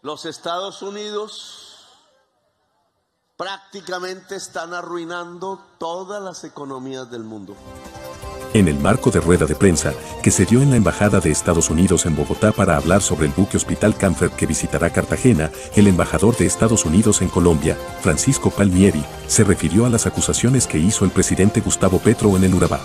Los Estados Unidos prácticamente están arruinando todas las economías del mundo. En el marco de rueda de prensa que se dio en la Embajada de Estados Unidos en Bogotá para hablar sobre el buque Hospital Comfort que visitará Cartagena, el embajador de Estados Unidos en Colombia, Francisco Palmieri, se refirió a las acusaciones que hizo el presidente Gustavo Petro en el Urabá.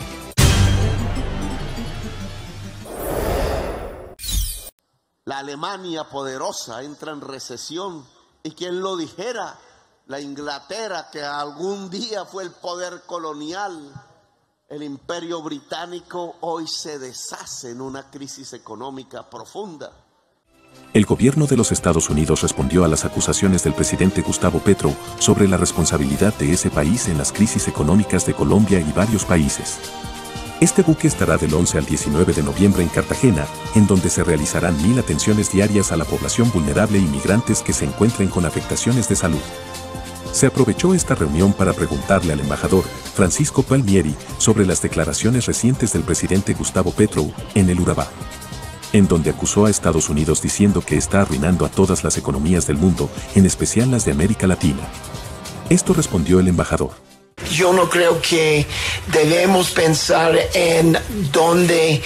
La Alemania poderosa entra en recesión, y quién lo dijera, la Inglaterra, que algún día fue el poder colonial, el imperio británico, hoy se deshace en una crisis económica profunda. El gobierno de los Estados Unidos respondió a las acusaciones del presidente Gustavo Petro sobre la responsabilidad de ese país en las crisis económicas de Colombia y varios países. Este buque estará del 11 al 19 de noviembre en Cartagena, en donde se realizarán 1000 atenciones diarias a la población vulnerable y migrantes que se encuentren con afectaciones de salud. Se aprovechó esta reunión para preguntarle al embajador Francisco Palmieri sobre las declaraciones recientes del presidente Gustavo Petro en el Urabá, en donde acusó a Estados Unidos diciendo que está arruinando a todas las economías del mundo, en especial las de América Latina. Esto respondió el embajador. Yo no creo que debemos pensar en dónde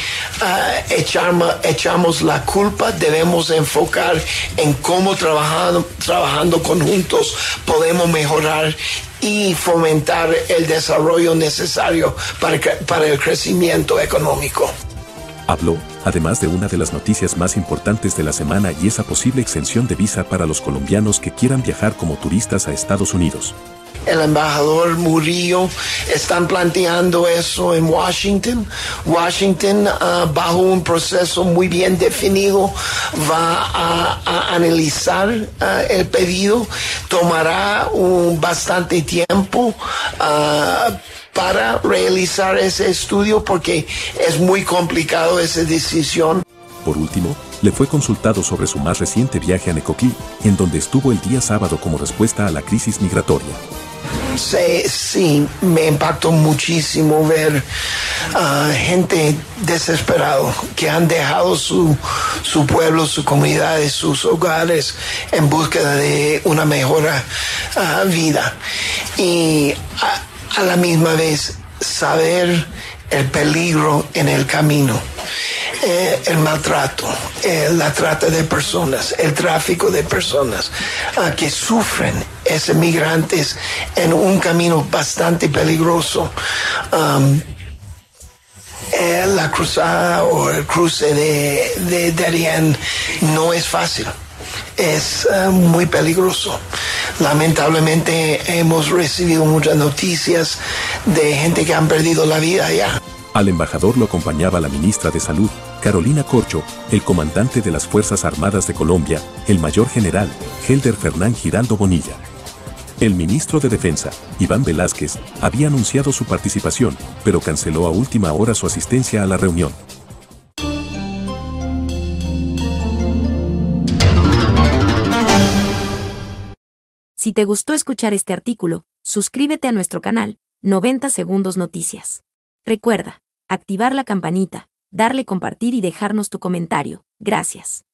echamos la culpa. Debemos enfocar en cómo trabajando conjuntos podemos mejorar y fomentar el desarrollo necesario para el crecimiento económico. Habló, además, de una de las noticias más importantes de la semana, y esa posible exención de visa para los colombianos que quieran viajar como turistas a Estados Unidos. El embajador Murillo están planteando eso en Washington. Washington, bajo un proceso muy bien definido, va a analizar el pedido. Tomará bastante tiempo para realizar ese estudio, porque es muy complicado esa decisión. Por último, le fue consultado sobre su más reciente viaje a Necoclí, en donde estuvo el día sábado como respuesta a la crisis migratoria. Sí, me impactó muchísimo ver gente desesperada que han dejado su pueblo, su comunidad, sus hogares en búsqueda de una mejor vida. Y a la misma vez saber el peligro en el camino. El maltrato, la trata de personas, el tráfico de personas que sufren esos migrantes en un camino bastante peligroso. La cruzada o el cruce de Darién no es fácil. Es muy peligroso. Lamentablemente hemos recibido muchas noticias de gente que han perdido la vida allá. Al embajador lo acompañaba la ministra de Salud, Carolina Corcho, el comandante de las Fuerzas Armadas de Colombia, el mayor general Helder Fernán Giraldo Bonilla. El ministro de Defensa, Iván Velázquez, había anunciado su participación, pero canceló a última hora su asistencia a la reunión. Si te gustó escuchar este artículo, suscríbete a nuestro canal, 90 Segundos Noticias. Recuerda, activar la campanita, darle compartir y dejarnos tu comentario. Gracias.